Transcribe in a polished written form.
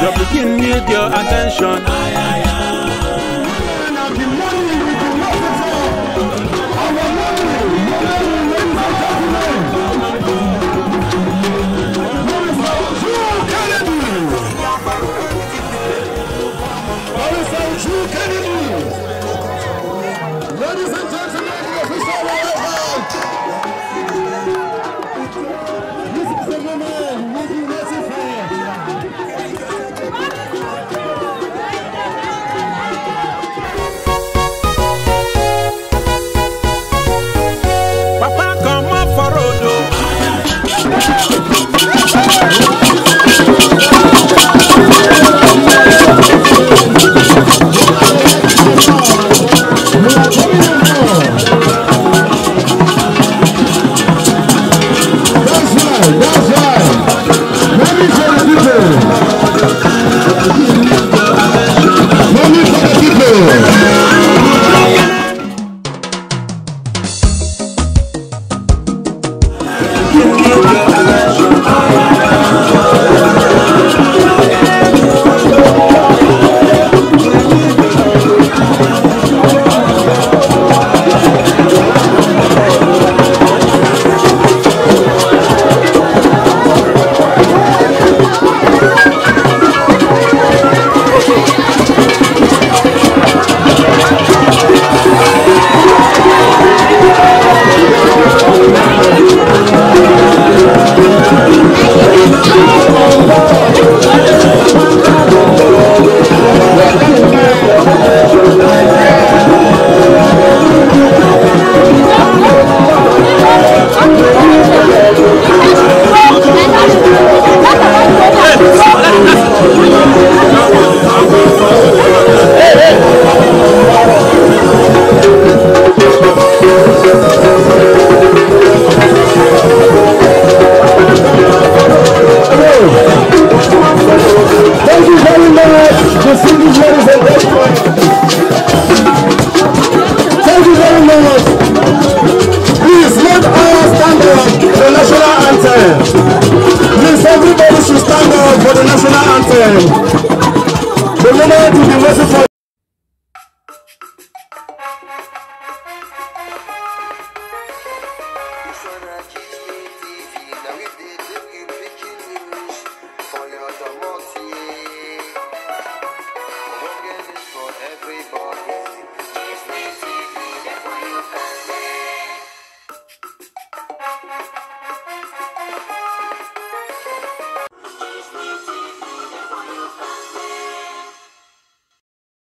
Your pikin need your attention. Uju Kenedy. Ladies and gentlemen, the official arrival. This is the moment we'll be waiting for. Papa, come up for road. That's right. Money for the people. Money for the people. Thank you very much, distinguished ladies and gentlemen. Thank you very much. Please let us stand up the national anthem.